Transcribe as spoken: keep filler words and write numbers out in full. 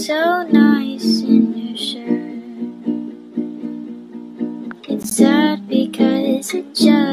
so nice in your shirt. It's sad because it just